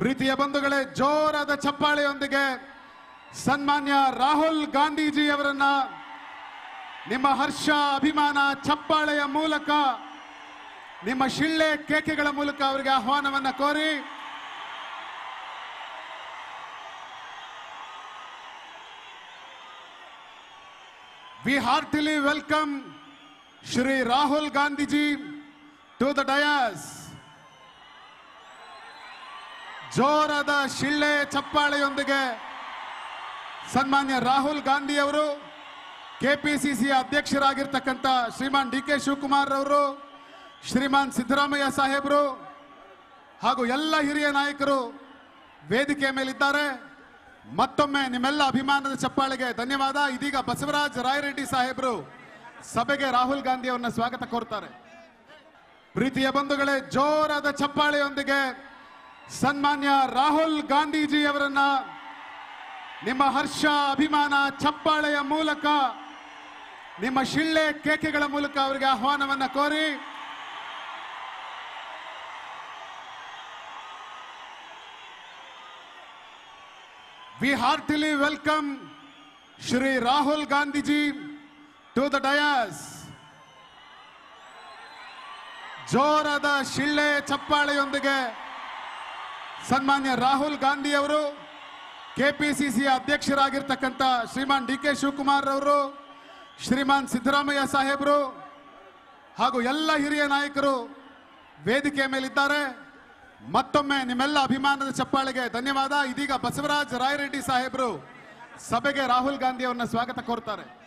ಪ್ರೀತಿಯ ಬಂಧುಗಳೇ, ಜೋರಾದ ಚಪ್ಪಾಳೆಯೊಂದಿಗೆ ಸನ್ಮಾನ್ಯ ರಾಹುಲ್ ಗಾಂಧೀಜಿ ಅವರನ್ನ ನಿಮ್ಮ ಹರ್ಷ ಅಭಿಮಾನ ಚಪ್ಪಾಳೆಯ ಮೂಲಕ ನಿಮ್ಮ ಶಿಳ್ಳೆ ಕೇಕೆಗಳ ಮೂಲಕ ಅವರಿಗೆ ಆಹ್ವಾನವನ್ನ ಕೋರಿ we heartily welcome Shri Rahul Gandhi ji to the dais. ಜೋರಾದ ಶಿಳ್ಳೆ ಚಪ್ಪಾಳೆಯೊಂದಿಗೆ ಸನ್ಮಾನ್ಯ ರಾಹುಲ್ ಗಾಂಧಿ ಅವರು, ಕೆಪಿಸಿಸಿ ಅಧ್ಯಕ್ಷರಾಗಿರ್ತಕ್ಕಂಥ ಶ್ರೀಮಾನ್ ಡಿ.ಕೆ. ಶಿವಕುಮಾರ್ ಅವರು, ಶ್ರೀಮಾನ್ ಸಿದ್ದರಾಮಯ್ಯ ಸಾಹೇಬರು ಹಾಗೂ ಎಲ್ಲ ಹಿರಿಯ ನಾಯಕರು ವೇದಿಕೆಯ ಮೇಲಿದ್ದಾರೆ. ಮತ್ತೊಮ್ಮೆ ನಿಮ್ಮೆಲ್ಲ ಅಭಿಮಾನದ ಚಪ್ಪಾಳೆಗೆ ಧನ್ಯವಾದ. ಇದೀಗ ಬಸವರಾಜ ರಾಯರೆಡ್ಡಿ ಸಾಹೇಬರು ಸಭೆಗೆ ರಾಹುಲ್ ಗಾಂಧಿ ಅವರನ್ನ ಸ್ವಾಗತ ಕೋರ್ತಾರೆ. ಪ್ರೀತಿಯ ಬಂಧುಗಳೇ, ಜೋರಾದ ಚಪ್ಪಾಳೆಯೊಂದಿಗೆ ಸನ್ಮಾನ್ಯ ರಾಹುಲ್ ಗಾಂಧೀಜಿ ಅವರನ್ನ ನಿಮ್ಮ ಹರ್ಷ ಅಭಿಮಾನ ಚಪ್ಪಾಳೆಯ ಮೂಲಕ ನಿಮ್ಮ ಶಿಳ್ಳೆ ಕೇಕೆಗಳ ಮೂಲಕ ಅವರಿಗೆ ಆಹ್ವಾನವನ್ನ ಕೋರಿ we heartily welcome Shri Rahul Gandhi ji to the dais. ಜೋರಾದ ಶಿಳ್ಳೆ ಚಪ್ಪಾಳೆಯೊಂದಿಗೆ ಸನ್ಮಾನ್ಯ ರಾಹುಲ್ ಗಾಂಧಿ ಅವರು, ಕೆಪಿಸಿಸಿ ಅಧ್ಯಕ್ಷರಾಗಿರ್ತಕ್ಕಂಥ ಶ್ರೀಮಾನ್ ಡಿ.ಕೆ. ಶಿವಕುಮಾರ್ ಅವರು, ಶ್ರೀಮಾನ್ ಸಿದ್ದರಾಮಯ್ಯ ಸಾಹೇಬರು ಹಾಗೂ ಎಲ್ಲ ಹಿರಿಯ ನಾಯಕರು ವೇದಿಕೆಯ ಮೇಲಿದ್ದಾರೆ. ಮತ್ತೊಮ್ಮೆ ನಿಮ್ಮೆಲ್ಲ ಅಭಿಮಾನದ ಚಪ್ಪಾಳೆಗೆ ಧನ್ಯವಾದ. ಇದೀಗ ಬಸವರಾಜ ರಾಯರೆಡ್ಡಿ ಸಾಹೇಬರು ಸಭೆಗೆ ರಾಹುಲ್ ಗಾಂಧಿ ಅವರನ್ನ ಸ್ವಾಗತ ಕೋರ್ತಾರೆ.